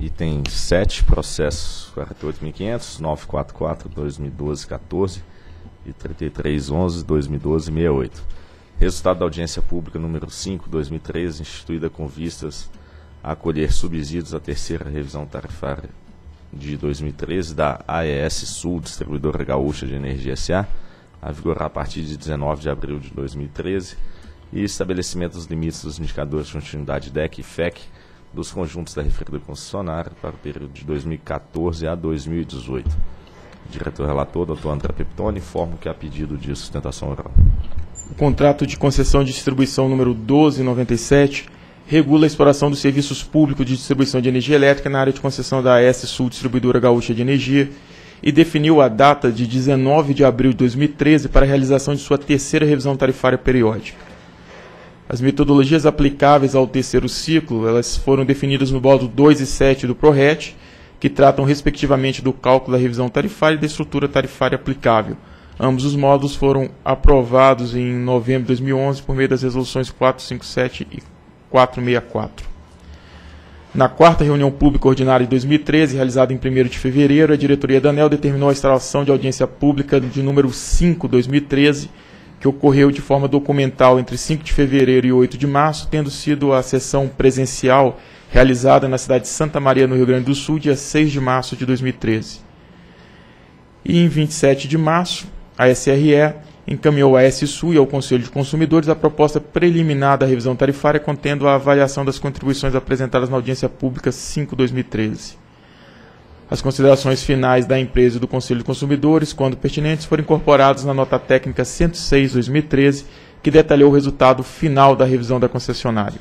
Item 7, processo 48.500, 944, 2012, 14 e 3311, 2012, 68. Resultado da audiência pública número 5, 2013, instituída com vistas a acolher subsídios à terceira revisão tarifária de 2013 da AES Sul, Distribuidora Gaúcha de Energia S.A., a vigorar a partir de 19 de abril de 2013, e estabelecimento dos limites dos indicadores de continuidade DEC e FEC dos conjuntos da referida concessionária para o período de 2014 a 2018. Diretor-relator, Dr. André Peptoni, informo que há pedido de sustentação oral. O contrato de concessão de distribuição número 1297 regula a exploração dos serviços públicos de distribuição de energia elétrica na área de concessão da AES Sul Distribuidora Gaúcha de Energia e definiu a data de 19 de abril de 2013 para a realização de sua terceira revisão tarifária periódica. As metodologias aplicáveis ao terceiro ciclo elas foram definidas no módulo 2 e 7 do PRORET, que tratam respectivamente do cálculo da revisão tarifária e da estrutura tarifária aplicável. Ambos os módulos foram aprovados em novembro de 2011 por meio das resoluções 457 e 464. Na quarta reunião pública ordinária de 2013, realizada em 1º de fevereiro, a diretoria da ANEEL determinou a instalação de audiência pública de número 5, 2013, que ocorreu de forma documental entre 5 de fevereiro e 8 de março, tendo sido a sessão presencial realizada na cidade de Santa Maria, no Rio Grande do Sul, dia 6 de março de 2013. E em 27 de março, a SRE encaminhou à AES Sul e ao Conselho de Consumidores a proposta preliminar da revisão tarifária contendo a avaliação das contribuições apresentadas na audiência pública 5/2013. As considerações finais da empresa e do Conselho de Consumidores, quando pertinentes, foram incorporadas na nota técnica 106/2013, que detalhou o resultado final da revisão da concessionária.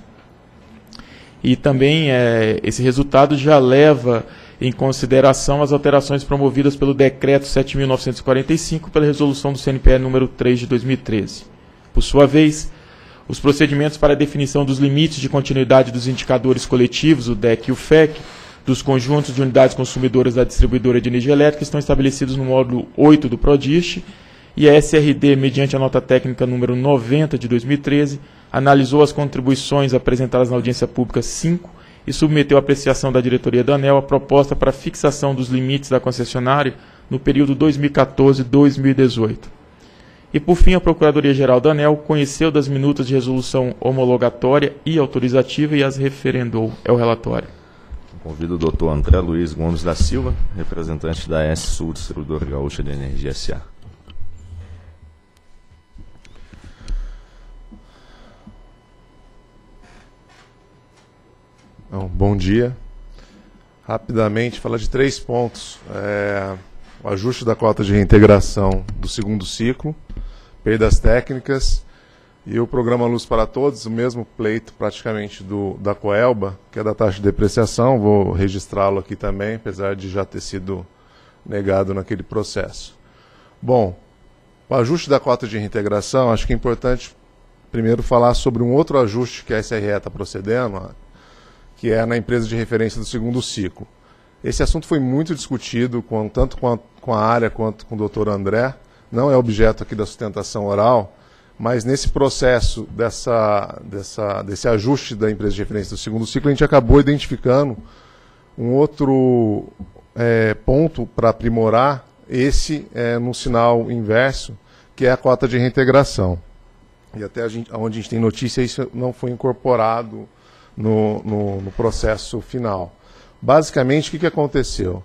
E também esse resultado já leva em consideração as alterações promovidas pelo Decreto 7.945 pela Resolução do CNPE número 3 de 2013. Por sua vez, os procedimentos para a definição dos limites de continuidade dos indicadores coletivos, o DEC e o FEC, dos conjuntos de unidades consumidoras da distribuidora de energia elétrica estão estabelecidos no módulo 8 do PRODIST, e a SRD, mediante a nota técnica número 90 de 2013, analisou as contribuições apresentadas na audiência pública 5 e submeteu à apreciação da diretoria da ANEEL a proposta para a fixação dos limites da concessionária no período 2014-2018. E, por fim, a Procuradoria-Geral da ANEEL conheceu das minutas de resolução homologatória e autorizativa e as referendou. É o relatório. Convido o Dr. André Luiz Gomes da Silva, representante da AES Sul Distribuidora Gaúcha de Energia S.A. Bom dia. Rapidamente, falar de 3 pontos. O ajuste da cota de reintegração do segundo ciclo, perdas técnicas e o programa Luz para Todos, o mesmo pleito praticamente da Coelba, que é da taxa de depreciação. Vou registrá-lo aqui também, apesar de já ter sido negado naquele processo. Bom, o ajuste da cota de reintegração, acho que é importante primeiro falar sobre um outro ajuste que a SRE está procedendo, que é na empresa de referência do segundo ciclo. Esse assunto foi muito discutido, tanto com a área quanto com o doutor André, não é objeto aqui da sustentação oral, mas nesse processo desse ajuste da empresa de referência do segundo ciclo, a gente acabou identificando um outro ponto para aprimorar no sinal inverso, que é a cota de reintegração. E até onde a gente tem notícia, isso não foi incorporado no processo final. Basicamente, o que aconteceu?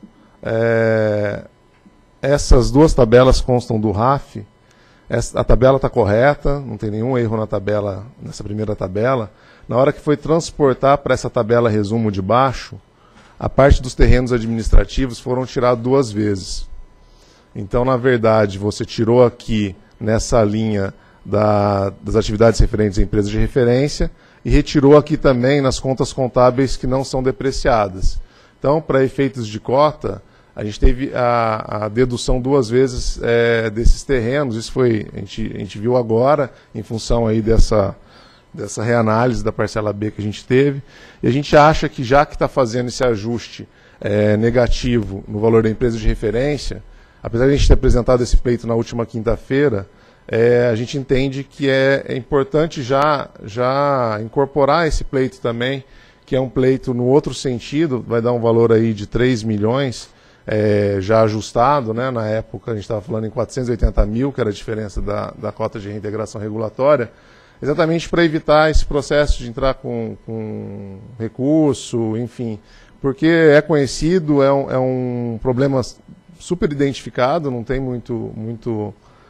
Essas duas tabelas constam do RAF. A tabela está correta, não tem nenhum erro nessa primeira tabela. Na hora que foi transportar para essa tabela resumo de baixo, a parte dos terrenos administrativos foram tirados 2 vezes. Então, na verdade, você tirou aqui nessa linha das atividades referentes a empresas de referência e retirou aqui também nas contas contábeis que não são depreciadas. Então, para efeitos de cota, a gente teve a dedução 2 vezes desses terrenos. Isso a gente viu agora, em função aí dessa reanálise da parcela B que a gente teve. E a gente acha que, já que está fazendo esse ajuste negativo no valor da empresa de referência, apesar de a gente ter apresentado esse pleito na última quinta-feira, a gente entende que é importante já incorporar esse pleito também, que é um pleito no outro sentido, vai dar um valor aí de 3 milhões, já ajustado, né? Na época a gente estava falando em 480 mil, que era a diferença da cota de reintegração regulatória, exatamente para evitar esse processo de entrar com recurso, enfim, porque é conhecido, é um problema super identificado, não tem não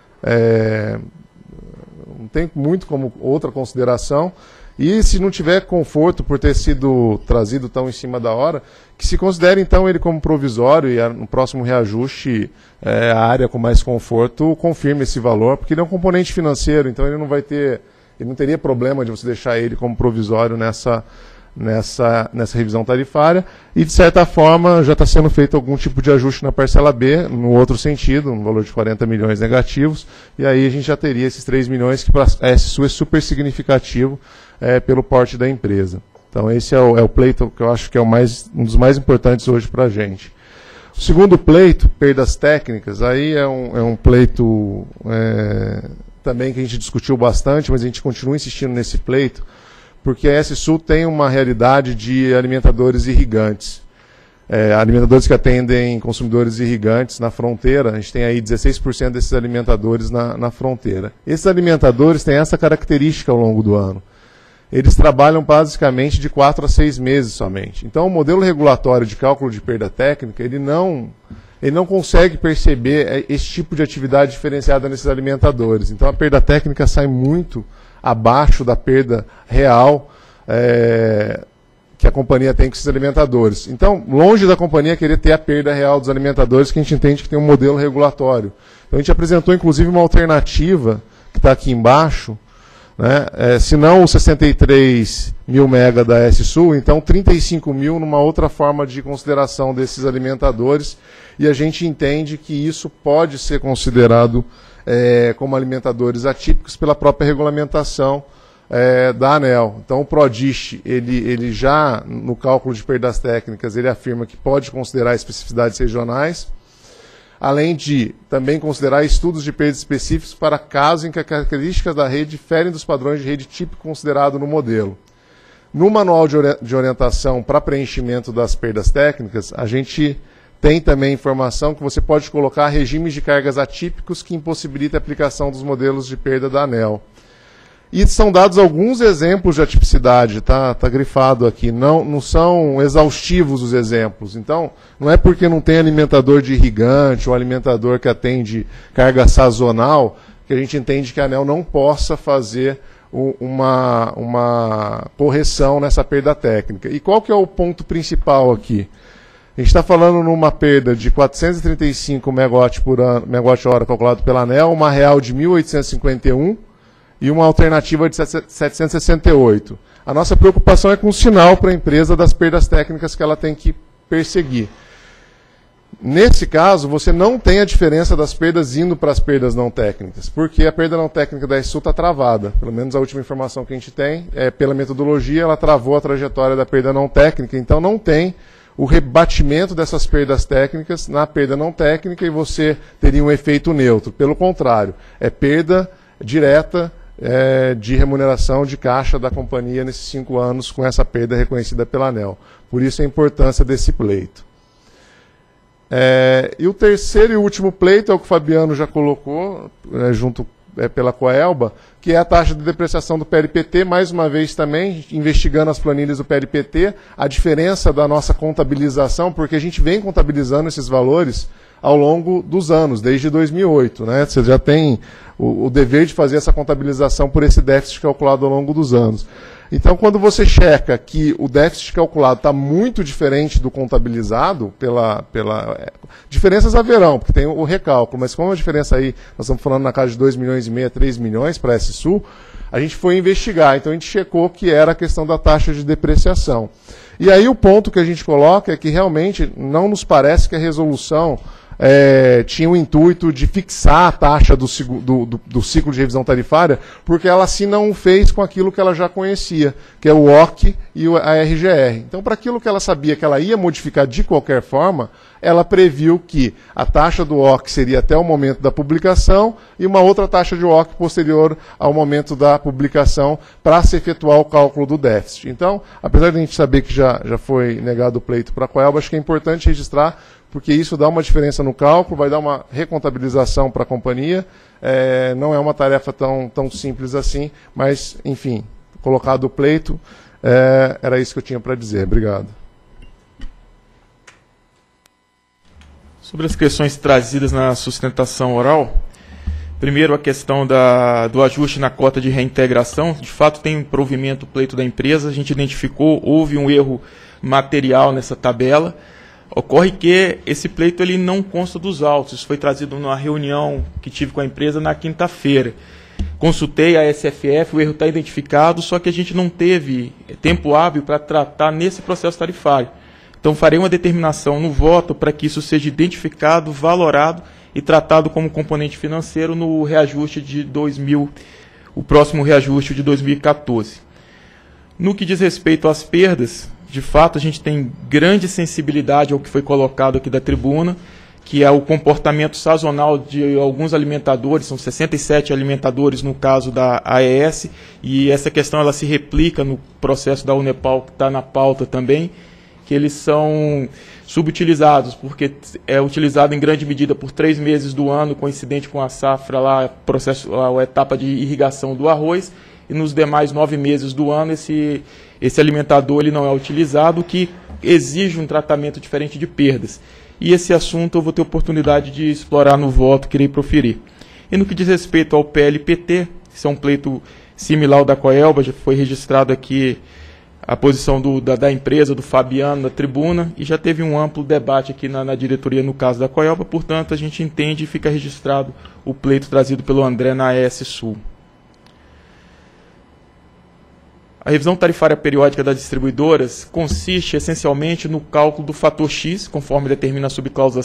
tem muito como outra consideração. E se não tiver conforto por ter sido trazido tão em cima da hora, que se considere então ele como provisório e no próximo reajuste a área com mais conforto confirme esse valor, porque ele é um componente financeiro, então ele não teria problema de você deixar ele como provisório nessa revisão tarifária, e de certa forma já está sendo feito algum tipo de ajuste na parcela B, no outro sentido, um valor de 40 milhões negativos, e aí a gente já teria esses 3 milhões que para a SSU é super significativo pelo porte da empresa. Então esse é o pleito que eu acho que é um dos mais importantes hoje para a gente. O segundo pleito, perdas técnicas, aí é um pleito também que a gente discutiu bastante, mas a gente continua insistindo nesse pleito, porque a SSU tem uma realidade de alimentadores irrigantes. Alimentadores que atendem consumidores irrigantes na fronteira, a gente tem aí 16% desses alimentadores na fronteira. Esses alimentadores têm essa característica ao longo do ano. Eles trabalham basicamente de 4 a 6 meses somente. Então o modelo regulatório de cálculo de perda técnica, ele não consegue perceber esse tipo de atividade diferenciada nesses alimentadores. Então a perda técnica sai muito abaixo da perda real que a companhia tem com esses alimentadores. Então, longe da companhia querer ter a perda real dos alimentadores, que a gente entende que tem um modelo regulatório. Então, a gente apresentou, inclusive, uma alternativa, que está aqui embaixo, né? Se não os 63 mil mega da SSU, então 35 mil numa outra forma de consideração desses alimentadores, e a gente entende que isso pode ser considerado como alimentadores atípicos pela própria regulamentação da ANEEL. Então o PRODIST, ele já, no cálculo de perdas técnicas, ele afirma que pode considerar especificidades regionais, além de também considerar estudos de perdas específicos para casos em que as características da rede diferem dos padrões de rede típico considerado no modelo. No manual de orientação para preenchimento das perdas técnicas, a gente tem também informação que você pode colocar regimes de cargas atípicos que impossibilitam a aplicação dos modelos de perda da ANEEL. E são dados alguns exemplos de atipicidade, tá grifado aqui, não são exaustivos os exemplos. Então, não é porque não tem alimentador de irrigante ou alimentador que atende carga sazonal que a gente entende que a ANEEL não possa fazer uma correção nessa perda técnica. E qual que é o ponto principal aqui? A gente está falando numa perda de 435 megawatt-hora calculado pela ANEEL, uma real de 1.851 e uma alternativa de 768. A nossa preocupação é com o sinal para a empresa das perdas técnicas que ela tem que perseguir. Nesse caso, você não tem a diferença das perdas indo para as perdas não técnicas, porque a perda não técnica da SSU está travada. Pelo menos a última informação que a gente tem, pela metodologia, ela travou a trajetória da perda não técnica, então não tem o rebatimento dessas perdas técnicas na perda não técnica e você teria um efeito neutro. Pelo contrário, é perda direta de remuneração de caixa da companhia nesses 5 anos com essa perda reconhecida pela ANEEL. Por isso a importância desse pleito. E o terceiro e último pleito é o que o Fabiano já colocou, junto pela Coelba, que é a taxa de depreciação do PLPT, mais uma vez também, investigando as planilhas do PLPT, a diferença da nossa contabilização, porque a gente vem contabilizando esses valores ao longo dos anos, desde 2008. Né? Você já tem o dever de fazer essa contabilização por esse déficit calculado ao longo dos anos. Então, quando você checa que o déficit calculado está muito diferente do contabilizado, diferenças haverão, porque tem o recálculo, mas como a diferença aí, nós estamos falando na casa de 2,5 milhões, 3 milhões para a SSU, a gente foi investigar, então a gente checou que era a questão da taxa de depreciação. E aí o ponto que a gente coloca é que realmente não nos parece que a resolução tinha o intuito de fixar a taxa do ciclo de revisão tarifária, porque ela assim não fez com aquilo que ela já conhecia, que é o OC e a RGR. Então, para aquilo que ela sabia que ela ia modificar de qualquer forma, ela previu que a taxa do OC seria até o momento da publicação e uma outra taxa de OC posterior ao momento da publicação para se efetuar o cálculo do déficit. Então, apesar de a gente saber que já foi negado o pleito para a Coelba, acho que é importante registrar, porque isso dá uma diferença no cálculo, vai dar uma recontabilização para a companhia. Não é uma tarefa tão simples assim, mas, enfim, colocado o pleito, era isso que eu tinha para dizer. Obrigado. Sobre as questões trazidas na sustentação oral, primeiro a questão do ajuste na cota de reintegração. De fato, tem um provimento pleito da empresa, a gente identificou, houve um erro material nessa tabela. Ocorre que esse pleito ele não consta dos autos, isso foi trazido numa reunião que tive com a empresa na quinta-feira. Consultei a SFF, o erro está identificado, só que a gente não teve tempo hábil para tratar nesse processo tarifário. Então, farei uma determinação no voto para que isso seja identificado, valorado e tratado como componente financeiro no reajuste de o próximo reajuste de 2014. No que diz respeito às perdas, de fato, a gente tem grande sensibilidade ao que foi colocado aqui da tribuna, que é o comportamento sazonal de alguns alimentadores, são 67 alimentadores no caso da AES, e essa questão ela se replica no processo da Unepal, que está na pauta também, que eles são subutilizados, porque é utilizado em grande medida por 3 meses do ano, coincidente com a safra, lá, a etapa de irrigação do arroz, e nos demais 9 meses do ano esse alimentador ele não é utilizado, o que exige um tratamento diferente de perdas. E esse assunto eu vou ter oportunidade de explorar no voto que irei proferir. E no que diz respeito ao PLPT, que é um pleito similar ao da Coelba, já foi registrado aqui a posição da empresa, do Fabiano, na tribuna, e já teve um amplo debate aqui na diretoria no caso da Coelba, portanto a gente entende e fica registrado o pleito trazido pelo André na AES Sul. A revisão tarifária periódica das distribuidoras consiste essencialmente no cálculo do fator X, conforme determina a subcláusula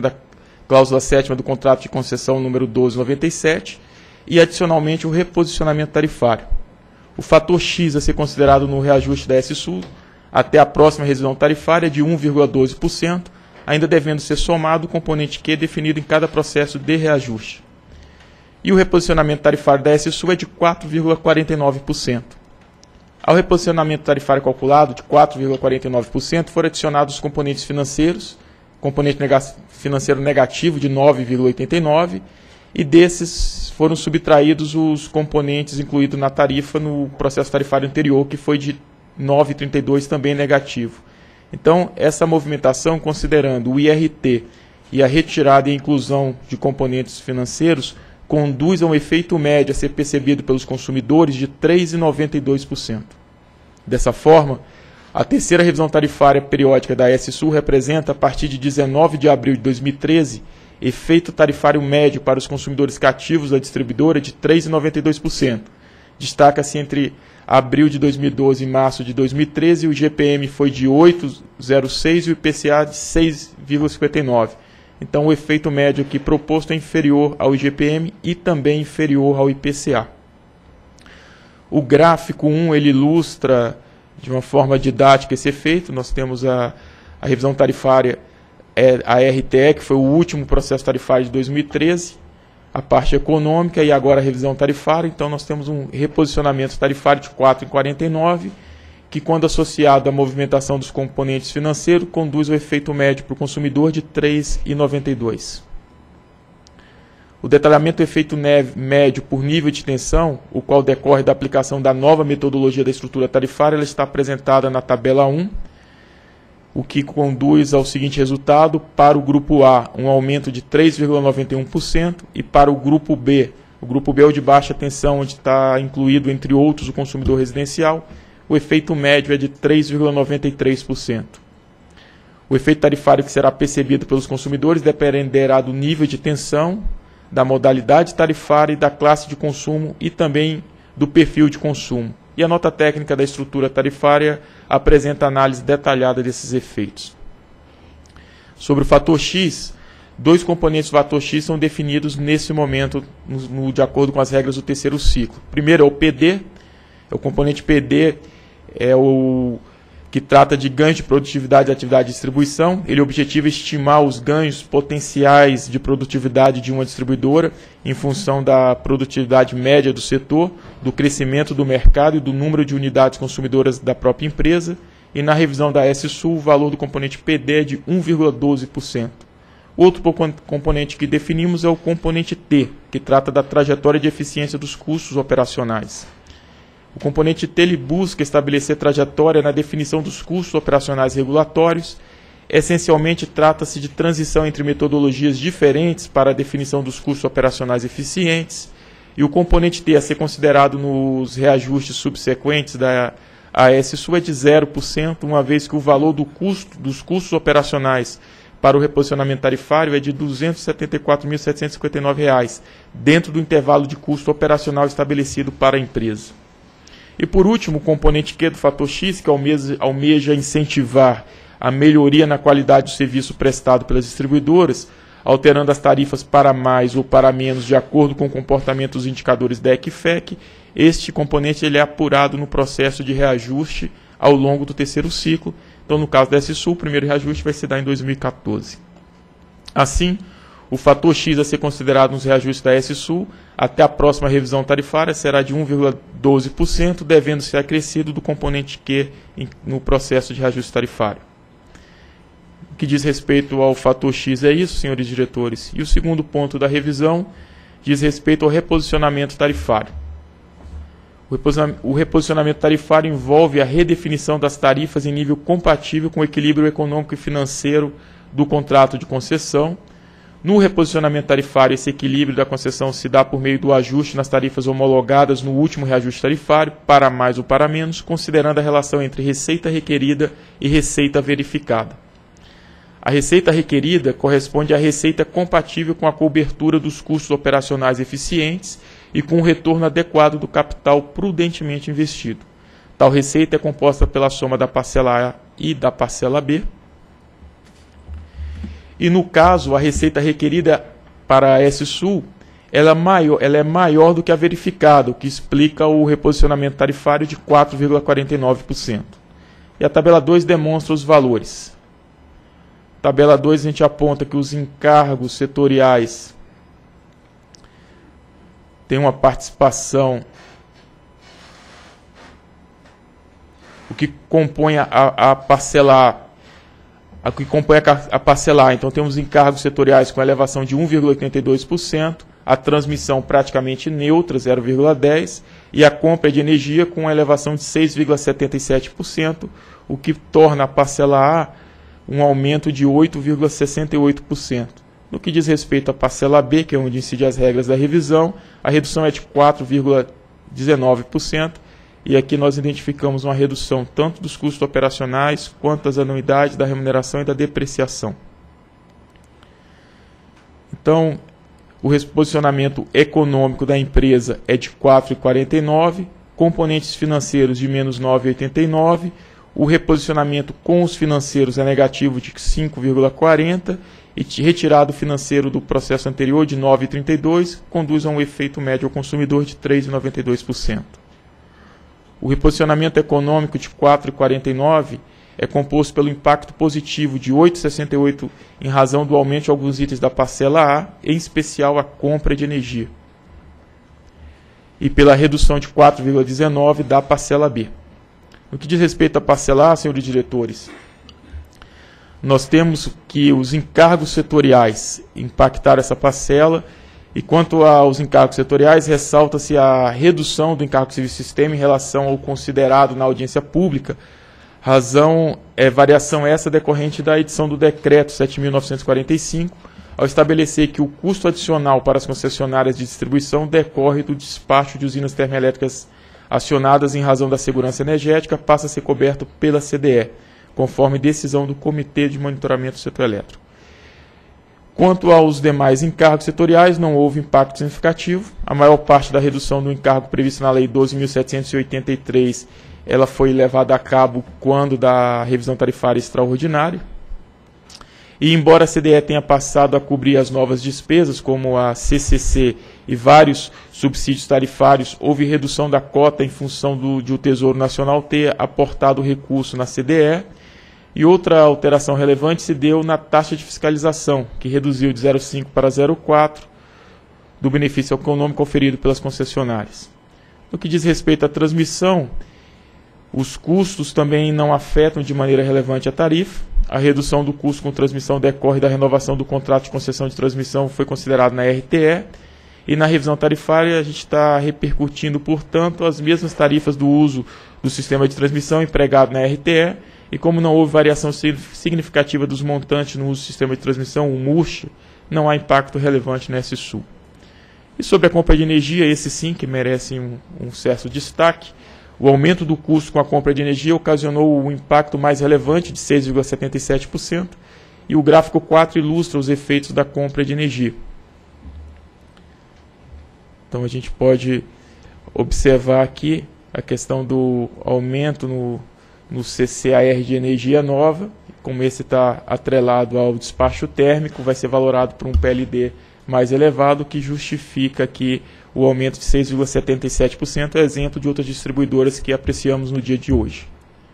7ª do contrato de concessão número 1297, e adicionalmente o reposicionamento tarifário. O fator X a ser considerado no reajuste da S-Sul até a próxima revisão tarifária é de 1,12%, ainda devendo ser somado o componente Q definido em cada processo de reajuste. E o reposicionamento tarifário da S-Sul é de 4,49%. Ao reposicionamento tarifário calculado de 4,49%, foram adicionados os componentes financeiros, componente financeiro negativo de 9,89%, e desses foram subtraídos os componentes incluídos na tarifa no processo tarifário anterior, que foi de 9,32%, também negativo. Então, essa movimentação, considerando o IRT e a retirada e inclusão de componentes financeiros, conduz a um efeito médio a ser percebido pelos consumidores de 3,92%. Dessa forma, a terceira revisão tarifária periódica da S-Sul representa, a partir de 19 de abril de 2013, efeito tarifário médio para os consumidores cativos da distribuidora de 3,92%. Destaca-se entre abril de 2012 e março de 2013, o GPM foi de 8,06% e o IPCA de 6,59%. Então, o efeito médio aqui proposto é inferior ao IGPM e também inferior ao IPCA. O gráfico 1 ele ilustra de uma forma didática esse efeito. Nós temos a revisão tarifária, a RTE, que foi o último processo tarifário de 2013, a parte econômica e agora a revisão tarifária. Então, nós temos um reposicionamento tarifário de 4,49%, que, quando associado à movimentação dos componentes financeiros, conduz ao efeito médio para o consumidor de 3,92%. O detalhamento do efeito médio por nível de tensão, o qual decorre da aplicação da nova metodologia da estrutura tarifária, ela está apresentada na tabela 1, o que conduz ao seguinte resultado: para o grupo A, um aumento de 3,91%, e para o grupo B é o de baixa tensão, onde está incluído, entre outros, o consumidor residencial, o efeito médio é de 3,93%. O efeito tarifário que será percebido pelos consumidores dependerá do nível de tensão, da modalidade tarifária e da classe de consumo e também do perfil de consumo. E a nota técnica da estrutura tarifária apresenta análise detalhada desses efeitos. Sobre o fator X, dois componentes do fator X são definidos nesse momento, de acordo com as regras do terceiro ciclo. Primeiro é o PD, o componente PD é o que trata de ganhos de produtividade da atividade de distribuição. Ele objetiva estimar os ganhos potenciais de produtividade de uma distribuidora em função da produtividade média do setor, do crescimento do mercado e do número de unidades consumidoras da própria empresa. E na revisão da S-Sul, o valor do componente PD é de 1,12%. Outro componente que definimos é o componente T, que trata da trajetória de eficiência dos custos operacionais. O componente T ele busca estabelecer trajetória na definição dos custos operacionais regulatórios. Essencialmente, trata-se de transição entre metodologias diferentes para a definição dos custos operacionais eficientes. E o componente T a ser considerado nos reajustes subsequentes da AS-Sul é de 0%, uma vez que o valor dos custos operacionais para o reposicionamento tarifário é de R$ 274.759, dentro do intervalo de custo operacional estabelecido para a empresa. E por último, o componente Q do fator X, que almeja incentivar a melhoria na qualidade do serviço prestado pelas distribuidoras, alterando as tarifas para mais ou para menos de acordo com o comportamento dos indicadores DEC e FEC. Este componente ele é apurado no processo de reajuste ao longo do terceiro ciclo. Então, no caso da S-Sul, o primeiro reajuste vai se dar em 2014. Assim, o fator X a ser considerado nos reajustes da S-Sul até a próxima revisão tarifária será de 1,12%, devendo ser acrescido do componente Q no processo de reajuste tarifário. O que diz respeito ao fator X é isso, senhores diretores. E o segundo ponto da revisão diz respeito ao reposicionamento tarifário. O reposicionamento tarifário envolve a redefinição das tarifas em nível compatível com o equilíbrio econômico e financeiro do contrato de concessão. No reposicionamento tarifário, esse equilíbrio da concessão se dá por meio do ajuste nas tarifas homologadas no último reajuste tarifário, para mais ou para menos, considerando a relação entre receita requerida e receita verificada. A receita requerida corresponde à receita compatível com a cobertura dos custos operacionais eficientes e com o retorno adequado do capital prudentemente investido. Tal receita é composta pela soma da parcela A e da parcela B. E no caso, a receita requerida para a S-Sul ela é maior do que a verificada, o que explica o reposicionamento tarifário de 4,49%. E a tabela 2 demonstra os valores. Tabela 2 a gente aponta que os encargos setoriais têm uma participação, o que compõe a parcela A, que compõe a parcela A. Então temos encargos setoriais com elevação de 1,82%, a transmissão praticamente neutra, 0,10%, e a compra de energia com elevação de 6,77%, o que torna a parcela A um aumento de 8,68%. No que diz respeito à parcela B, que é onde incidem as regras da revisão, a redução é de 4,19%, e aqui nós identificamos uma redução tanto dos custos operacionais, quanto das anuidades, da remuneração e da depreciação. Então, o reposicionamento econômico da empresa é de 4,49%, componentes financeiros de menos 9,89%, o reposicionamento com os financeiros é negativo de 5,40% e retirado financeiro do processo anterior de 9,32%, conduz a um efeito médio ao consumidor de 3,92%. O reposicionamento econômico de 4,49% é composto pelo impacto positivo de 8,68% em razão do aumento de alguns itens da parcela A, em especial a compra de energia, e pela redução de 4,19% da parcela B. No que diz respeito à parcela A, senhores diretores, nós temos que os encargos setoriais impactaram essa parcela, e quanto aos encargos setoriais, ressalta-se a redução do encargo de serviço sistema em relação ao considerado na audiência pública. Variação essa decorrente da edição do Decreto 7.945, ao estabelecer que o custo adicional para as concessionárias de distribuição decorre do despacho de usinas termoelétricas acionadas em razão da segurança energética, passa a ser coberto pela CDE, conforme decisão do Comitê de Monitoramento do Setor Elétrico. Quanto aos demais encargos setoriais, não houve impacto significativo. A maior parte da redução do encargo prevista na Lei 12.783 ela foi levada a cabo quando da revisão tarifária extraordinária. E embora a CDE tenha passado a cobrir as novas despesas, como a CCC e vários subsídios tarifários, houve redução da cota em função de o Tesouro Nacional ter aportado recurso na CDE. E outra alteração relevante se deu na taxa de fiscalização, que reduziu de 0,5 para 0,4 do benefício econômico oferido pelas concessionárias. No que diz respeito à transmissão, os custos também não afetam de maneira relevante a tarifa. A redução do custo com transmissão decorre da renovação do contrato de concessão de transmissão, foi considerado na RTE, e na revisão tarifária a gente está repercutindo, portanto, as mesmas tarifas do uso do sistema de transmissão empregado na RTE, e como não houve variação significativa dos montantes no uso do sistema de transmissão, o MURCH, não há impacto relevante na SSU. E sobre a compra de energia, esse sim que merece um certo destaque. O aumento do custo com a compra de energia ocasionou um impacto mais relevante de 6,77%, e o gráfico 4 ilustra os efeitos da compra de energia. Então a gente pode observar aqui a questão do aumento no CCAR de energia nova. Como esse está atrelado ao despacho térmico, vai ser valorado por um PLD mais elevado, que justifica aqui o aumento de 6,77%, exemplo de outras distribuidoras que apreciamos no dia de hoje.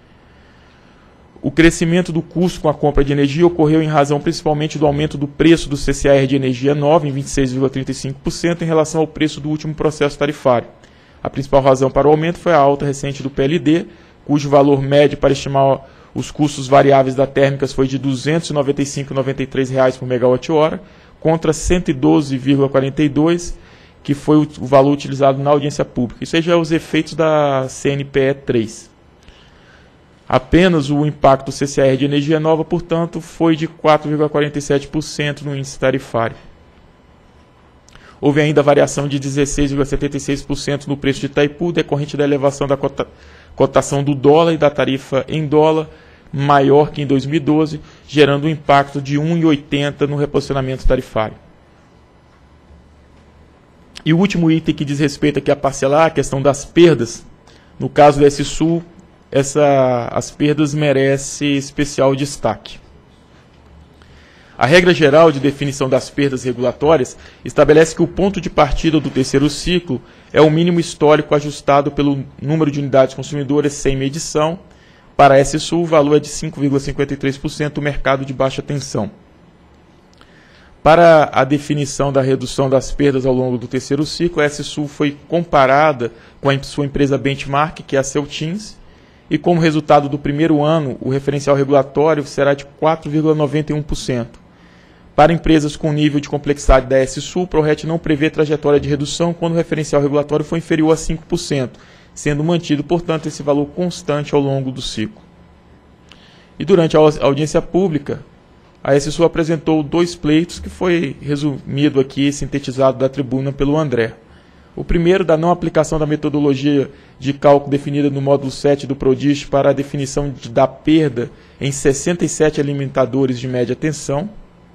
O crescimento do custo com a compra de energia ocorreu em razão principalmente do aumento do preço do CCAR de energia nova em 26,35% em relação ao preço do último processo tarifário. A principal razão para o aumento foi a alta recente do PLD, cujo valor médio para estimar os custos variáveis da térmicas foi de R$ 295,93 por megawatt-hora, contra 112,42, que foi o valor utilizado na audiência pública. Isso aí já é os efeitos da CNPE 3. Apenas o impacto do CCAR de energia nova, portanto, foi de 4,47% no índice tarifário. Houve ainda variação de 16,76% no preço de Itaipu, decorrente da elevação da cotação do dólar e da tarifa em dólar, maior que em 2012, gerando um impacto de 1,80 no reposicionamento tarifário. E o último item que diz respeito aqui a parcelar, a questão das perdas. No caso da SSU, as perdas merecem especial destaque. A regra geral de definição das perdas regulatórias estabelece que o ponto de partida do terceiro ciclo é o mínimo histórico ajustado pelo número de unidades consumidoras sem medição. Para a SSU, o valor é de 5,53% do mercado de baixa tensão. Para a definição da redução das perdas ao longo do terceiro ciclo, a SSU foi comparada com a sua empresa benchmark, que é a Celtins, e como resultado do primeiro ano, o referencial regulatório será de 4,91%. Para empresas com nível de complexidade da SSU, o PRORET não prevê trajetória de redução quando o referencial regulatório for inferior a 5%, sendo mantido, portanto, esse valor constante ao longo do ciclo. E durante a audiência pública, a SSU apresentou 2 pleitos, que foi resumido aqui, sintetizado da tribuna pelo André. O primeiro, da não aplicação da metodologia de cálculo definida no módulo 7 do PRODIST para a definição da perda em 67 alimentadores de média tensão.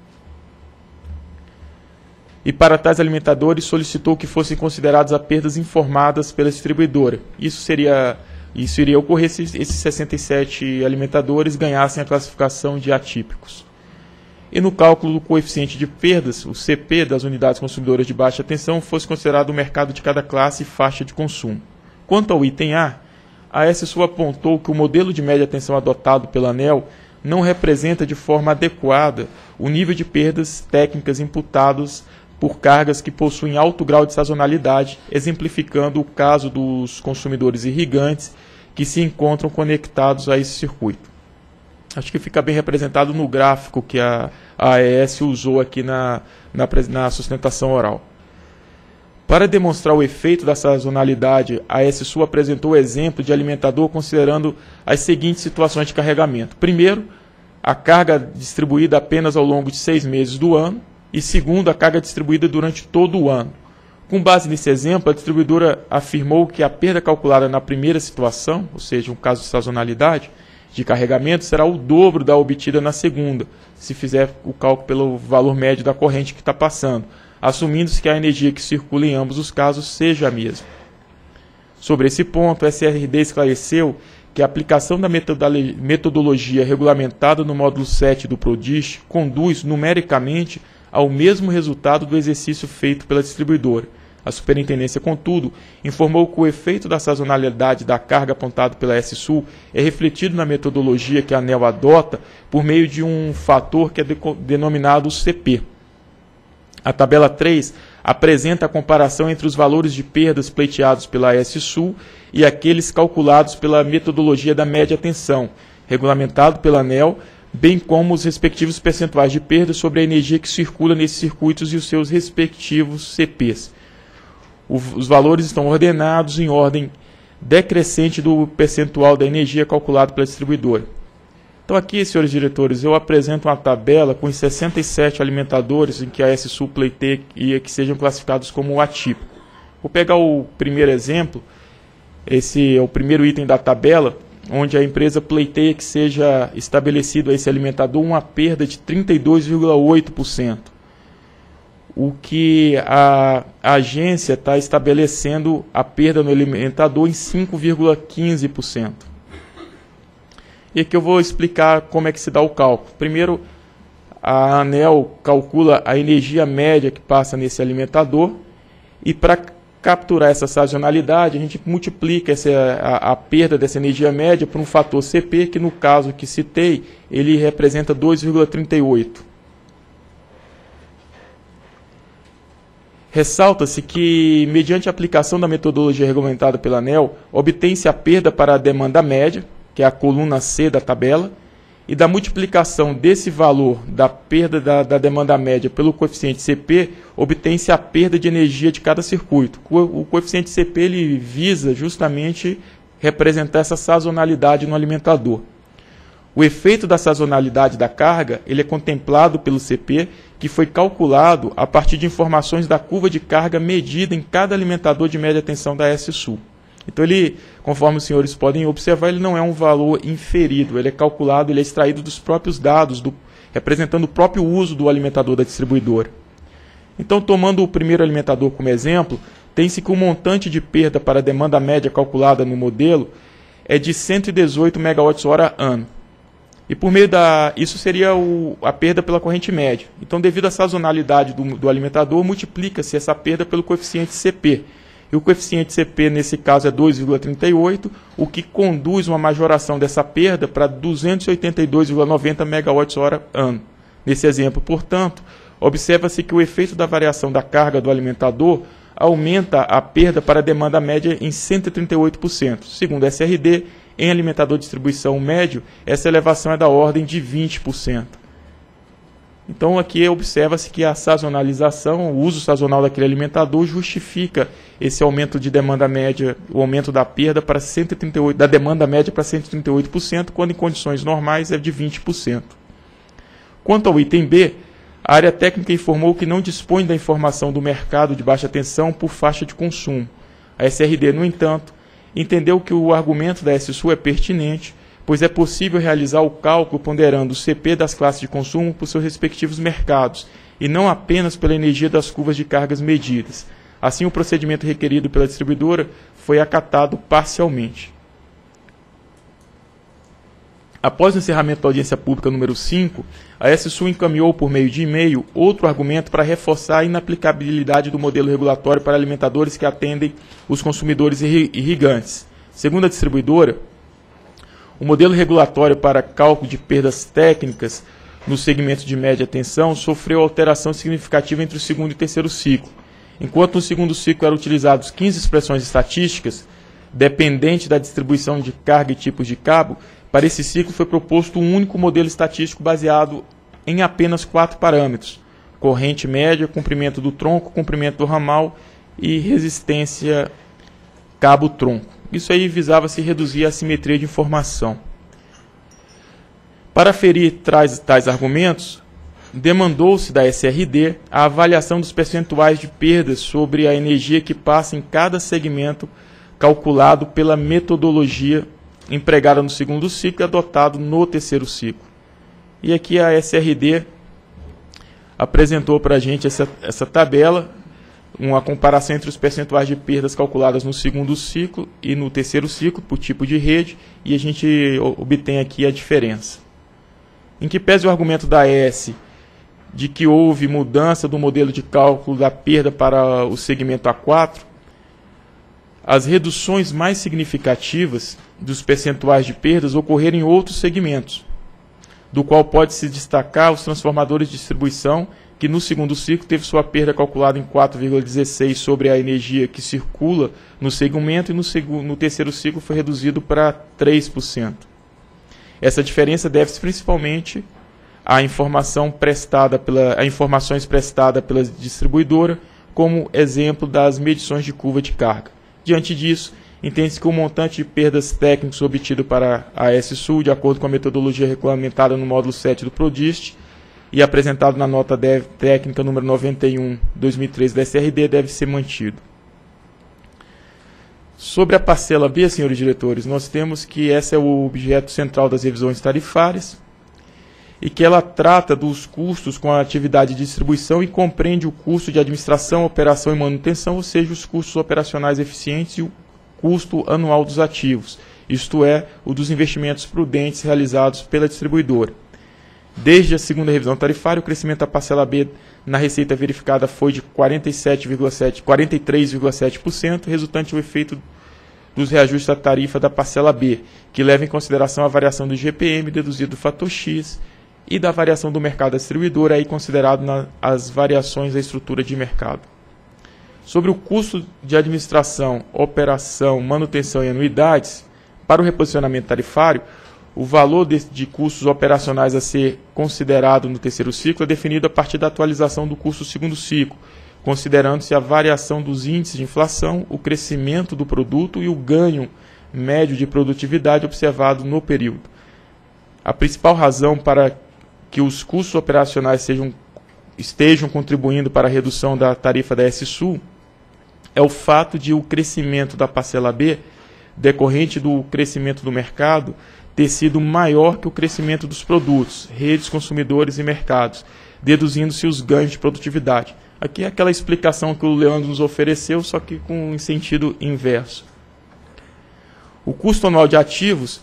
E para tais alimentadores solicitou que fossem consideradas as perdas informadas pela distribuidora. Isso iria ocorrer se esses 67 alimentadores ganhassem a classificação de atípicos. E no cálculo do coeficiente de perdas, o CP das unidades consumidoras de baixa tensão fosse considerado o mercado de cada classe e faixa de consumo. Quanto ao item A SSU apontou que o modelo de média tensão adotado pela ANEEL não representa de forma adequada o nível de perdas técnicas imputados por cargas que possuem alto grau de sazonalidade, exemplificando o caso dos consumidores irrigantes que se encontram conectados a esse circuito. Acho que fica bem representado no gráfico que a AES usou aqui na sustentação oral. Para demonstrar o efeito da sazonalidade, a SSU apresentou o exemplo de alimentador considerando as seguintes situações de carregamento. Primeiro, a carga distribuída apenas ao longo de 6 meses do ano. E segundo, a carga distribuída durante todo o ano. Com base nesse exemplo, a distribuidora afirmou que a perda calculada na primeira situação, ou seja, um caso de sazonalidade, de carregamento, será o dobro da obtida na segunda, se fizer o cálculo pelo valor médio da corrente que está passando, assumindo-se que a energia que circula em ambos os casos seja a mesma. Sobre esse ponto, a SRD esclareceu que a aplicação da metodologia regulamentada no módulo 7 do PRODIST conduz numericamente ao mesmo resultado do exercício feito pela distribuidora. A superintendência, contudo, informou que o efeito da sazonalidade da carga apontado pela S-Sul é refletido na metodologia que a ANEEL adota por meio de um fator que é denominado CP. A tabela 3 apresenta a comparação entre os valores de perdas pleiteados pela S-Sul e aqueles calculados pela metodologia da média tensão, regulamentado pela ANEEL, bem como os respectivos percentuais de perda sobre a energia que circula nesses circuitos e os seus respectivos CPs. Os valores estão ordenados em ordem decrescente do percentual da energia calculado pela distribuidora. Então aqui, senhores diretores, eu apresento uma tabela com os 67 alimentadores em que a S-Sul pleiteia que sejam classificados como atípico. Vou pegar o primeiro exemplo, esse é o primeiro item da tabela, onde a empresa pleiteia que seja estabelecido a esse alimentador uma perda de 32,8%. O que a agência está estabelecendo a perda no alimentador em 5,15%. E aqui eu vou explicar como é que se dá o cálculo. Primeiro, a ANEEL calcula a energia média que passa nesse alimentador e para capturar essa sazonalidade, a gente multiplica a perda dessa energia média por um fator CP, que no caso que citei, ele representa 2,38. Ressalta-se que, mediante a aplicação da metodologia regulamentada pela ANEEL, obtém-se a perda para a demanda média, que é a coluna C da tabela, e da multiplicação desse valor da perda da demanda média pelo coeficiente CP, obtém-se a perda de energia de cada circuito. O coeficiente CP ele visa justamente representar essa sazonalidade no alimentador. O efeito da sazonalidade da carga ele é contemplado pelo CP, que foi calculado a partir de informações da curva de carga medida em cada alimentador de média tensão da S-Sul. Então, ele, conforme os senhores podem observar, ele não é um valor inferido, ele é calculado, ele é extraído dos próprios dados, representando o próprio uso do alimentador da distribuidora. Então, tomando o primeiro alimentador como exemplo, tem-se que o montante de perda para a demanda média calculada no modelo é de 118 MWh ano. E por meio isso seria a perda pela corrente média. Então, devido à sazonalidade do alimentador, multiplica-se essa perda pelo coeficiente CP. E o coeficiente CP, nesse caso, é 2,38, o que conduz uma majoração dessa perda para 282,90 MWh ano. Nesse exemplo, portanto, observa-se que o efeito da variação da carga do alimentador aumenta a perda para a demanda média em 138%. Segundo a SRD, em alimentador de distribuição médio, essa elevação é da ordem de 20%. Então aqui observa-se que a sazonalização, o uso sazonal daquele alimentador justifica esse aumento de demanda média, o aumento da perda para 138%, da demanda média para 138%, quando em condições normais é de 20%. Quanto ao item B, a área técnica informou que não dispõe da informação do mercado de baixa tensão por faixa de consumo. A SRD, no entanto, entendeu que o argumento da S-Sul é pertinente, pois é possível realizar o cálculo ponderando o CP das classes de consumo por seus respectivos mercados, e não apenas pela energia das curvas de cargas medidas. Assim, o procedimento requerido pela distribuidora foi acatado parcialmente. Após o encerramento da audiência pública número 5, a S-Sul encaminhou por meio de e-mail outro argumento para reforçar a inaplicabilidade do modelo regulatório para alimentadores que atendem os consumidores irrigantes. Segundo a distribuidora, o modelo regulatório para cálculo de perdas técnicas no segmento de média tensão sofreu alteração significativa entre o segundo e terceiro ciclo. Enquanto no segundo ciclo eram utilizadas 15 expressões estatísticas, dependente da distribuição de carga e tipos de cabo, para esse ciclo foi proposto um único modelo estatístico baseado em apenas 4 parâmetros: corrente média, comprimento do tronco, comprimento do ramal e resistência cabo-tronco. Isso aí visava-se reduzir a assimetria de informação. Para aferir tais argumentos, demandou-se da SRD a avaliação dos percentuais de perdas sobre a energia que passa em cada segmento, calculado pela metodologia empregada no segundo ciclo e adotado no terceiro ciclo. E aqui a SRD apresentou para a gente essa tabela uma comparação entre os percentuais de perdas calculadas no segundo ciclo e no terceiro ciclo, por tipo de rede, e a gente obtém aqui a diferença. Em que pese o argumento da AES de que houve mudança do modelo de cálculo da perda para o segmento A4, as reduções mais significativas dos percentuais de perdas ocorreram em outros segmentos, do qual pode-se destacar os transformadores de distribuição, que no segundo ciclo teve sua perda calculada em 4,16 sobre a energia que circula no segmento e no terceiro ciclo foi reduzido para 3%. Essa diferença deve-se principalmente a informações prestadas pela distribuidora, como exemplo das medições de curva de carga. Diante disso, entende-se que o montante de perdas técnicas obtido para a AES Sul, de acordo com a metodologia regulamentada no módulo 7 do PRODIST e apresentado na nota técnica número 91/2013 da SRD, deve ser mantido. Sobre a parcela B, senhores diretores, nós temos que esse é o objeto central das revisões tarifárias e que ela trata dos custos com a atividade de distribuição e compreende o custo de administração, operação e manutenção, ou seja, os custos operacionais eficientes e o custo anual dos ativos, isto é, o dos investimentos prudentes realizados pela distribuidora. Desde a segunda revisão tarifária, o crescimento da parcela B na receita verificada foi de 43,7%, resultante do efeito dos reajustes da tarifa da parcela B, que leva em consideração a variação do IGPM deduzido do fator X e da variação do mercado da distribuidora, aí considerado as variações da estrutura de mercado. Sobre o custo de administração, operação, manutenção e anuidades, para o reposicionamento tarifário, o valor de custos operacionais a ser considerado no terceiro ciclo é definido a partir da atualização do custo do segundo ciclo, considerando-se a variação dos índices de inflação, o crescimento do produto e o ganho médio de produtividade observado no período. A principal razão para que os custos operacionais estejam contribuindo para a redução da tarifa da AES Sul é o fato de o crescimento da parcela B, decorrente do crescimento do mercado, ter sido maior que o crescimento dos produtos, redes, consumidores e mercados, deduzindo-se os ganhos de produtividade. Aqui é aquela explicação que o Leandro nos ofereceu, só que com um sentido inverso. O custo anual de ativos,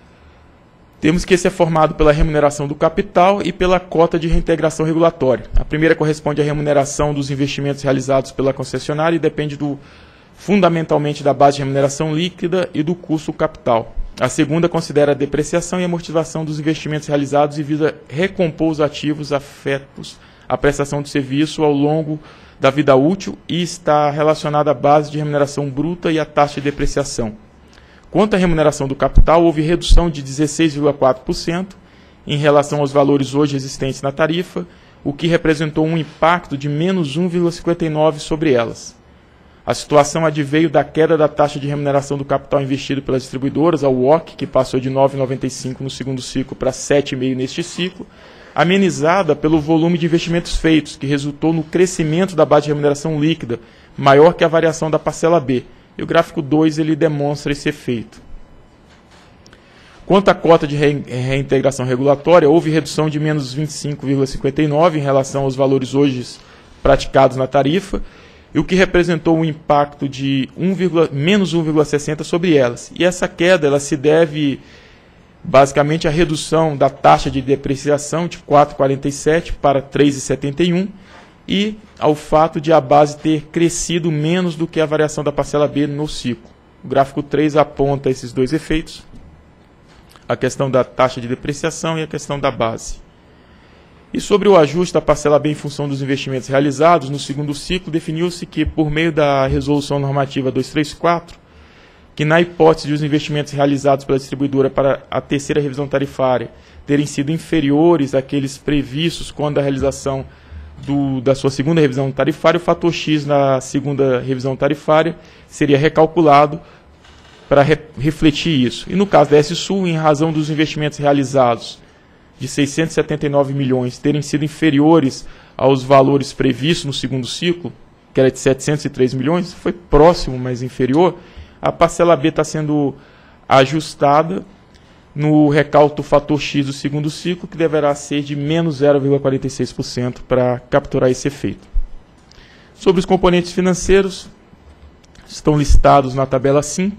temos que esse é formado pela remuneração do capital e pela cota de reintegração regulatória. A primeira corresponde à remuneração dos investimentos realizados pela concessionária e depende fundamentalmente da base de remuneração líquida e do custo capital. A segunda considera a depreciação e amortização dos investimentos realizados e visa recompor os ativos afetos à prestação de serviço ao longo da vida útil e está relacionada à base de remuneração bruta e à taxa de depreciação. Quanto à remuneração do capital, houve redução de 16,4% em relação aos valores hoje existentes na tarifa, o que representou um impacto de menos 1,59% sobre elas. A situação adveio da queda da taxa de remuneração do capital investido pelas distribuidoras, a WOC, que passou de 9,95% no segundo ciclo para 7,5% neste ciclo, amenizada pelo volume de investimentos feitos, que resultou no crescimento da base de remuneração líquida, maior que a variação da parcela B. E o gráfico 2 ele demonstra esse efeito. Quanto à cota de reintegração regulatória, houve redução de menos 25,59% em relação aos valores hoje praticados na tarifa, e o que representou um impacto de menos 1,60% sobre elas. E essa queda ela se deve basicamente à redução da taxa de depreciação de 4,47% para 3,71% e ao fato de a base ter crescido menos do que a variação da parcela B no ciclo. O gráfico 3 aponta esses dois efeitos, a questão da taxa de depreciação e a questão da base. E sobre o ajuste da parcela B em função dos investimentos realizados, no segundo ciclo definiu-se que, por meio da Resolução Normativa 234, que na hipótese de os investimentos realizados pela distribuidora para a terceira revisão tarifária terem sido inferiores àqueles previstos quando a realização da sua segunda revisão tarifária, o fator X na segunda revisão tarifária seria recalculado para refletir isso. E no caso da AES Sul, em razão dos investimentos realizados de 679 milhões terem sido inferiores aos valores previstos no segundo ciclo, que era de 703 milhões, foi próximo, mas inferior, a parcela B está sendo ajustada no recálculo fator X do segundo ciclo, que deverá ser de menos 0,46% para capturar esse efeito. Sobre os componentes financeiros, estão listados na tabela 5.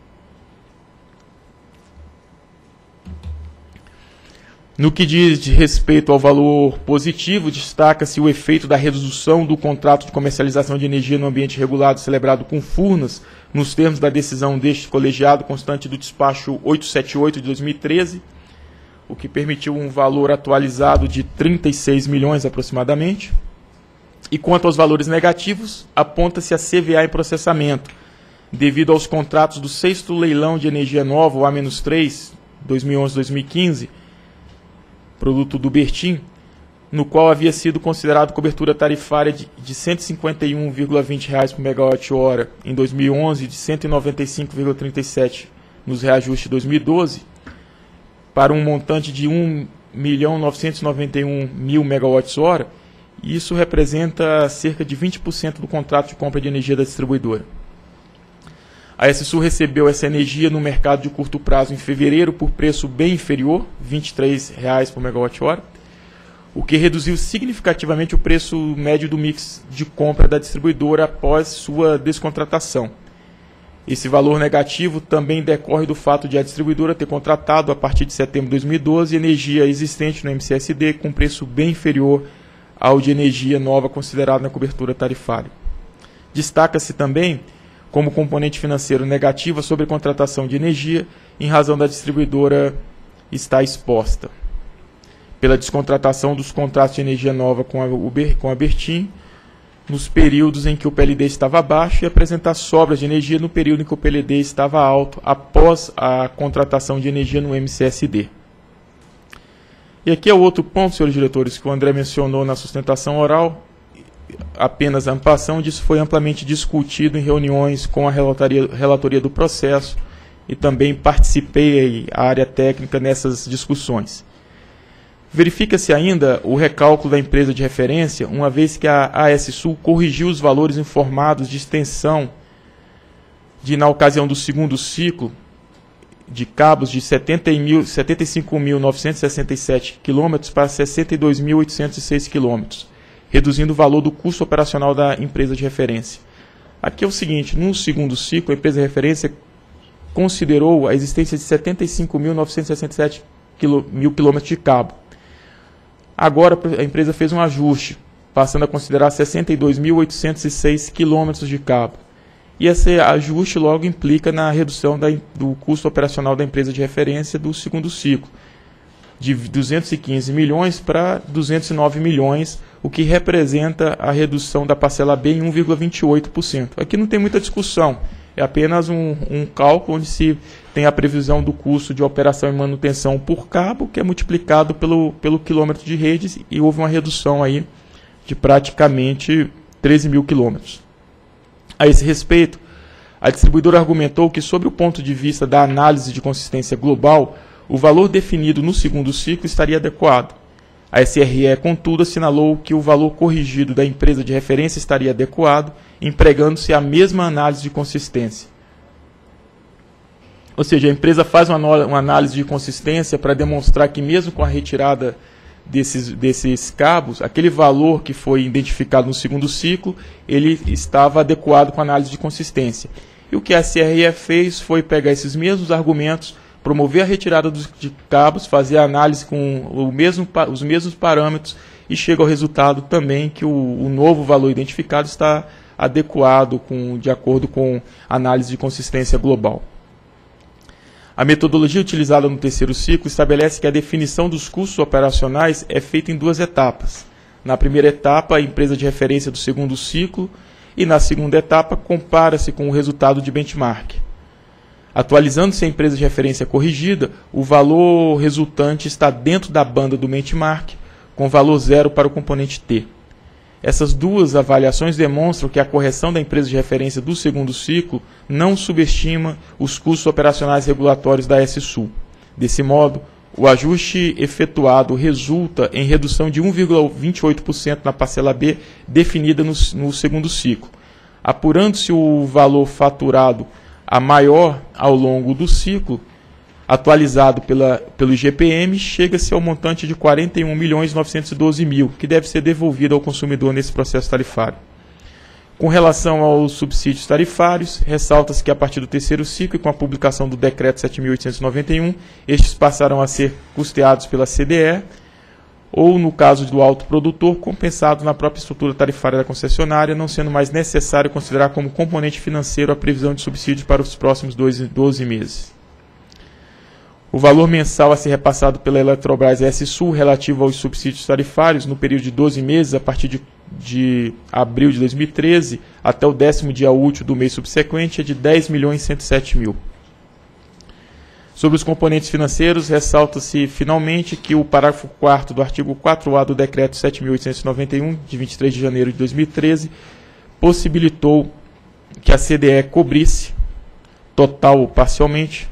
No que diz respeito ao valor positivo, destaca-se o efeito da redução do contrato de comercialização de energia no ambiente regulado celebrado com Furnas, nos termos da decisão deste colegiado constante do despacho 878 de 2013, o que permitiu um valor atualizado de 36 milhões aproximadamente. E quanto aos valores negativos, aponta-se a CVA em processamento, devido aos contratos do 6º leilão de energia nova, o A-3, 2011-2015, produto do Bertin, no qual havia sido considerado cobertura tarifária de R$ 151,20 por megawatt-hora em 2011 e de R$ 195,37 nos reajustes de 2012, para um montante de 1.991.000 megawatts-hora, e isso representa cerca de 20% do contrato de compra de energia da distribuidora. A SSU recebeu essa energia no mercado de curto prazo em fevereiro por preço bem inferior, R$ 23,00 por megawatt-hora, o que reduziu significativamente o preço médio do mix de compra da distribuidora após sua descontratação. Esse valor negativo também decorre do fato de a distribuidora ter contratado, a partir de setembro de 2012, energia existente no MCSD com preço bem inferior ao de energia nova considerada na cobertura tarifária. Destaca-se também como componente financeiro negativo a sobrecontratação de energia, em razão da distribuidora estar exposta pela descontratação dos contratos de energia nova com a Bertin, nos períodos em que o PLD estava baixo, e apresentar sobras de energia no período em que o PLD estava alto, após a contratação de energia no MCSD. E aqui é o outro ponto, senhores diretores, que o André mencionou na sustentação oral, apenas a ampliação disso foi amplamente discutido em reuniões com a relatoria do processo, e também participei a área técnica nessas discussões. Verifica-se ainda o recálculo da empresa de referência, uma vez que a ASSul corrigiu os valores informados de extensão na ocasião do segundo ciclo de cabos de 75.967 km para 62.806 km, reduzindo o valor do custo operacional da empresa de referência. Aqui é o seguinte: no segundo ciclo, a empresa de referência considerou a existência de 75.967 mil km de cabo. Agora a empresa fez um ajuste, passando a considerar 62.806 km de cabo. E esse ajuste logo implica na redução do custo operacional da empresa de referência do segundo ciclo, de 215 milhões para 209 milhões, o que representa a redução da parcela B em 1,28%. Aqui não tem muita discussão, é apenas um cálculo onde se tem a previsão do custo de operação e manutenção por cabo, que é multiplicado pelo quilômetro de redes, e houve uma redução aí de praticamente 13 mil quilômetros. A esse respeito, a distribuidora argumentou que, sob o ponto de vista da análise de consistência global, o valor definido no segundo ciclo estaria adequado. A SRE, contudo, assinalou que o valor corrigido da empresa de referência estaria adequado, empregando-se a mesma análise de consistência. Ou seja, a empresa faz uma análise de consistência para demonstrar que, mesmo com a retirada desses cabos, aquele valor que foi identificado no segundo ciclo, ele estava adequado com a análise de consistência. E o que a SRE fez foi pegar esses mesmos argumentos, promover a retirada de cabos, fazer a análise com os mesmos parâmetros, e chega ao resultado também que o novo valor identificado está adequado de acordo com a análise de consistência global. A metodologia utilizada no terceiro ciclo estabelece que a definição dos custos operacionais é feita em duas etapas. Na primeira etapa, a empresa de referência do segundo ciclo, e na segunda etapa, compara-se com o resultado de benchmark. Atualizando-se a empresa de referência corrigida, o valor resultante está dentro da banda do benchmark, com valor zero para o componente T. Essas duas avaliações demonstram que a correção da empresa de referência do segundo ciclo não subestima os custos operacionais regulatórios da SSul. Desse modo, o ajuste efetuado resulta em redução de 1,28% na parcela B definida no segundo ciclo. Apurando-se o valor faturado a maior ao longo do ciclo, atualizado pelo IGPM, chega-se ao montante de 41.912.000, que deve ser devolvido ao consumidor nesse processo tarifário. Com relação aos subsídios tarifários, ressalta-se que a partir do terceiro ciclo e com a publicação do Decreto 7.891, estes passaram a ser custeados pela CDE, ou, no caso do autoprodutor, compensados na própria estrutura tarifária da concessionária, não sendo mais necessário considerar como componente financeiro a previsão de subsídios para os próximos 12 meses. O valor mensal a ser repassado pela Eletrobras S-Sul relativo aos subsídios tarifários no período de 12 meses, a partir de abril de 2013 até o 10º dia útil do mês subsequente, é de R$ 10.107.000. Sobre os componentes financeiros, ressalta-se finalmente que o parágrafo 4º do artigo 4A do Decreto 7.891, de 23 de janeiro de 2013, possibilitou que a CDE cobrisse, total ou parcialmente,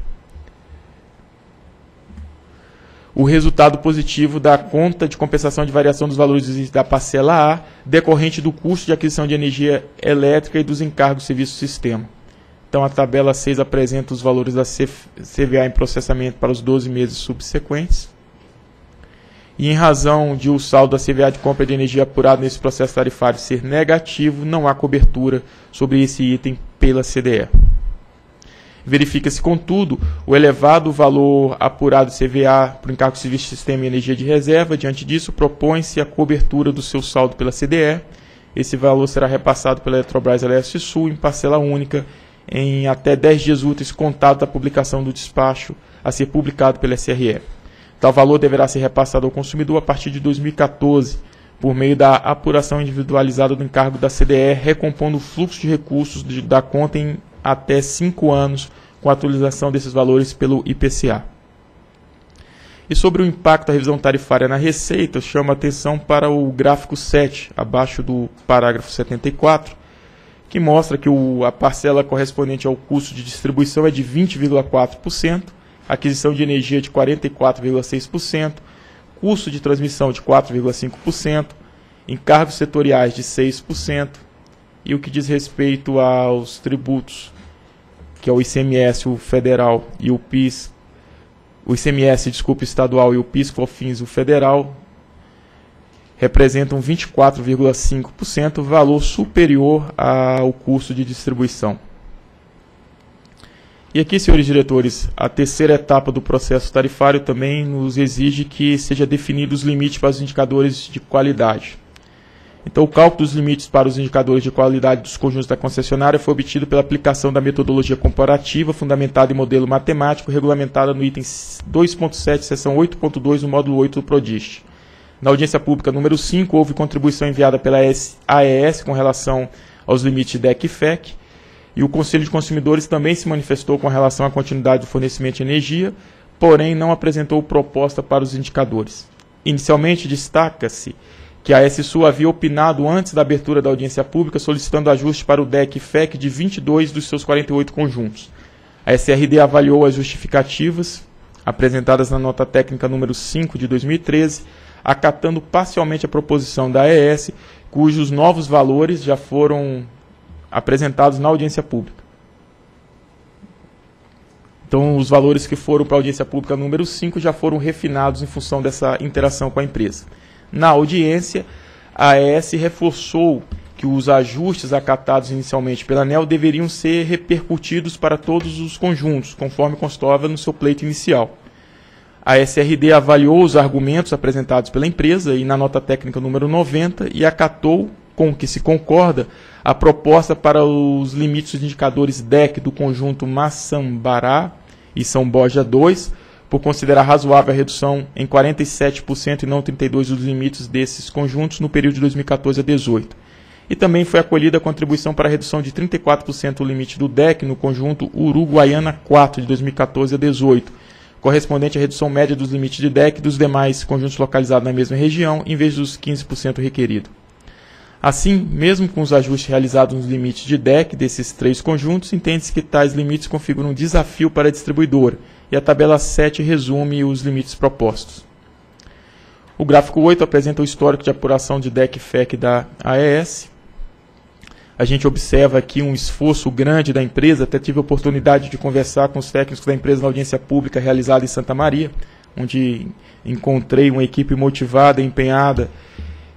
o resultado positivo da conta de compensação de variação dos valores da parcela A, decorrente do custo de aquisição de energia elétrica e dos encargos de serviço sistema. Então, a tabela 6 apresenta os valores da CVA em processamento para os 12 meses subsequentes. E, em razão de o saldo da CVA de compra de energia apurado nesse processo tarifário ser negativo, não há cobertura sobre esse item pela CDE. Verifica-se, contudo, o elevado valor apurado de CVA para o encargo de serviço de sistema e energia de reserva. Diante disso, propõe-se a cobertura do seu saldo pela CDE. Esse valor será repassado pela Eletrobras Leste-Sul em parcela única em até 10 dias úteis contado da publicação do despacho a ser publicado pela SRE. Tal valor deverá ser repassado ao consumidor a partir de 2014, por meio da apuração individualizada do encargo da CDE, recompondo o fluxo de recursos da conta em até 5 anos, com a atualização desses valores pelo IPCA. E sobre o impacto da revisão tarifária na receita, chama a atenção para o gráfico 7, abaixo do parágrafo 74, que mostra que a parcela correspondente ao custo de distribuição é de 20,4%, aquisição de energia de 44,6%, custo de transmissão de 4,5%, encargos setoriais de 6%, e o que diz respeito aos tributos, que é o ICMS, o federal, e o PIS, o ICMS, estadual, e o PIS/COFINS, o federal, representam 24,5%, valor superior ao custo de distribuição. E aqui, senhores diretores, a terceira etapa do processo tarifário também nos exige que seja definidos os limites para os indicadores de qualidade. Então, o cálculo dos limites para os indicadores de qualidade dos conjuntos da concessionária foi obtido pela aplicação da metodologia comparativa, fundamentada em modelo matemático, regulamentada no item 2.7, seção 8.2, do módulo 8 do PRODIST. Na audiência pública número 5, houve contribuição enviada pela AES com relação aos limites de DEC e FEC, e o Conselho de Consumidores também se manifestou com relação à continuidade do fornecimento de energia, porém não apresentou proposta para os indicadores. Inicialmente, destaca-se que a S-Sul havia opinado antes da abertura da audiência pública solicitando ajuste para o DEC e FEC de 22 dos seus 48 conjuntos. A SRD avaliou as justificativas apresentadas na nota técnica número 5 de 2013, acatando parcialmente a proposição da AES, cujos novos valores já foram apresentados na audiência pública. Então, os valores que foram para a audiência pública número 5 já foram refinados em função dessa interação com a empresa. Na audiência, a AES reforçou que os ajustes acatados inicialmente pela ANEEL deveriam ser repercutidos para todos os conjuntos, conforme constava no seu pleito inicial. A SRD avaliou os argumentos apresentados pela empresa e na nota técnica número 90 e acatou, com o que se concorda, a proposta para os limites dos indicadores DEC do conjunto Maçambará e São Borja 2, por considerar razoável a redução em 47% e não 32% dos limites desses conjuntos no período de 2014 a 2018. E também foi acolhida a contribuição para a redução de 34% do limite do DEC no conjunto Uruguaiana 4 de 2014 a 2018, correspondente à redução média dos limites de DEC dos demais conjuntos localizados na mesma região, em vez dos 15% requerido. Assim, mesmo com os ajustes realizados nos limites de DEC desses 3 conjuntos, entende-se que tais limites configuram um desafio para a distribuidora, e a tabela 7 resume os limites propostos. O gráfico 8 apresenta o histórico de apuração de DEC e FEC da AES. A gente observa aqui um esforço grande da empresa, até tive a oportunidade de conversar com os técnicos da empresa na audiência pública realizada em Santa Maria, onde encontrei uma equipe motivada, empenhada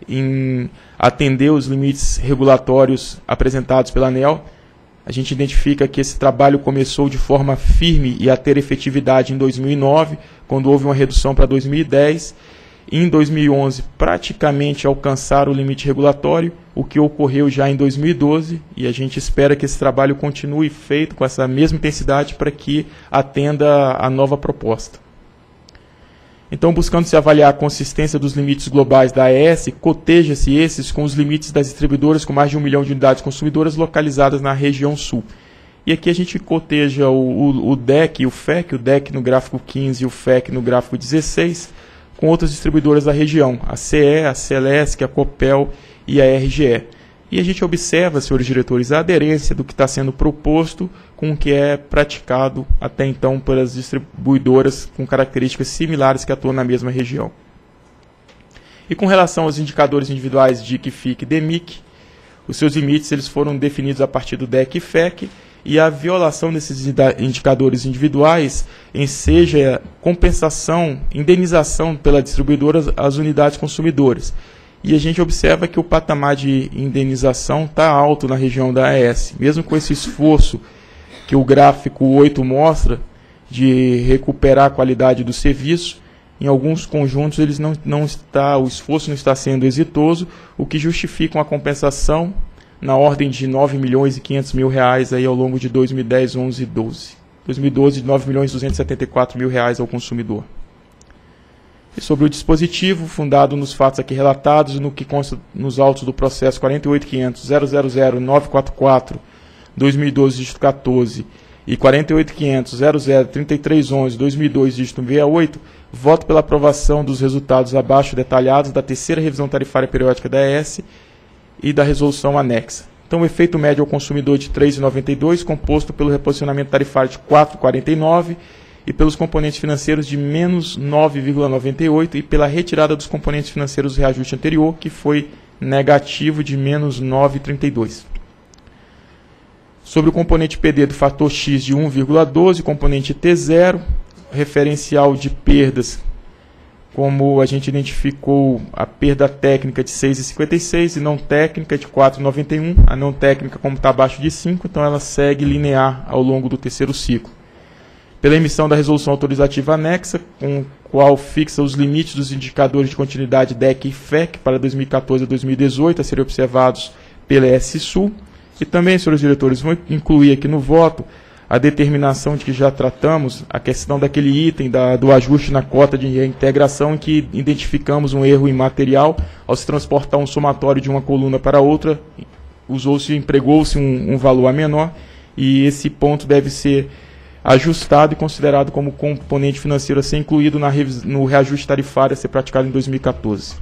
em atender os limites regulatórios apresentados pela ANEEL. A gente identifica que esse trabalho começou de forma firme e a ter efetividade em 2009, quando houve uma redução para 2010. Em 2011, praticamente alcançaram o limite regulatório, o que ocorreu já em 2012, e a gente espera que esse trabalho continue feito com essa mesma intensidade para que atenda a nova proposta. Então, buscando se avaliar a consistência dos limites globais da AES, coteja-se esses com os limites das distribuidoras com mais de 1 milhão de unidades consumidoras localizadas na região sul. E aqui a gente coteja o DEC e o FEC, o DEC no gráfico 15 e o FEC no gráfico 16, com outras distribuidoras da região, a CE, a Celesc, a Copel e a RGE. E a gente observa, senhores diretores, a aderência do que está sendo proposto com o que é praticado até então pelas distribuidoras com características similares que atuam na mesma região. E com relação aos indicadores individuais DIC, FIC e DEMIC, os seus limites eles foram definidos a partir do DEC e FEC, e a violação desses indicadores individuais enseja compensação, indenização pela distribuidora às unidades consumidoras. E a gente observa que o patamar de indenização está alto na região da AES. Mesmo com esse esforço que o gráfico 8 mostra de recuperar a qualidade do serviço, em alguns conjuntos o esforço não está sendo exitoso, o que justifica uma compensação na ordem de R$ 9.500.000 aí ao longo de 2010, 11 e 12. 2012, R$ 9.274.000 ao consumidor. E sobre o dispositivo, fundado nos fatos aqui relatados e no que consta nos autos do processo 48.500.000.944/2012, dígito 14, e 48.500.00.3311/2002, dígito 68, voto pela aprovação dos resultados abaixo detalhados da terceira revisão tarifária periódica da AES e da resolução anexa. Então, o efeito médio ao consumidor de R$ 3,92, composto pelo reposicionamento tarifário de R$ 4,49 e pelos componentes financeiros de menos 9,98 e pela retirada dos componentes financeiros do reajuste anterior, que foi negativo de menos 9,32. Sobre o componente PD do fator X de 1,12, componente T0, referencial de perdas, como a gente identificou a perda técnica de 6,56 e não técnica de 4,91. A não técnica, como está abaixo de 5, então ela segue linear ao longo do terceiro ciclo. Pela emissão da resolução autorizativa anexa, com a qual fixa os limites dos indicadores de continuidade DEC e FEC para 2014 a 2018, a serem observados pela ES-Sul. E também, senhores diretores, vou incluir aqui no voto a determinação de que já tratamos, a questão daquele item do ajuste na cota de reintegração, em que identificamos um erro imaterial ao se transportar um somatório de uma coluna para outra, empregou-se um valor a menor, e esse ponto deve ser ajustado e considerado como componente financeiro a ser incluído no reajuste tarifário a ser praticado em 2014.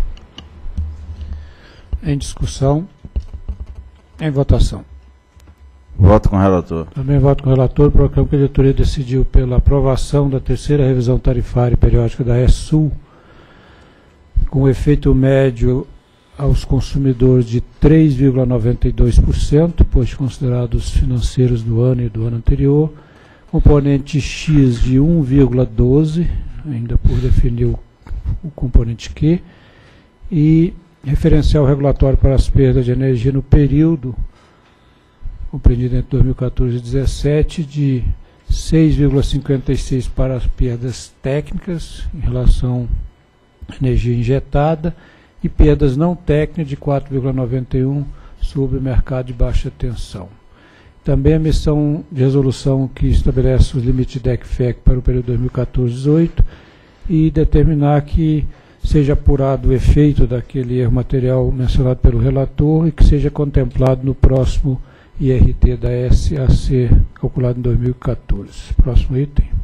Em discussão. Em votação. Voto com o relator. Também voto com o relator. Proclamo que a diretoria decidiu pela aprovação da terceira revisão tarifária periódica da ES-Sul, com efeito médio aos consumidores de 3,92%, pois considerados financeiros do ano e do ano anterior, componente X de 1,12%, ainda por definir o componente Q, e referencial regulatório para as perdas de energia no período compreendido entre 2014 e 2017 de 6,56 para as perdas técnicas em relação à energia injetada e perdas não técnicas de 4,91 sobre o mercado de baixa tensão. Também a emissão de resolução que estabelece os limites de DEC-FEC para o período 2014-18 e determinar que seja apurado o efeito daquele erro material mencionado pelo relator e que seja contemplado no próximo IRT da S a ser calculado em 2014. Próximo item.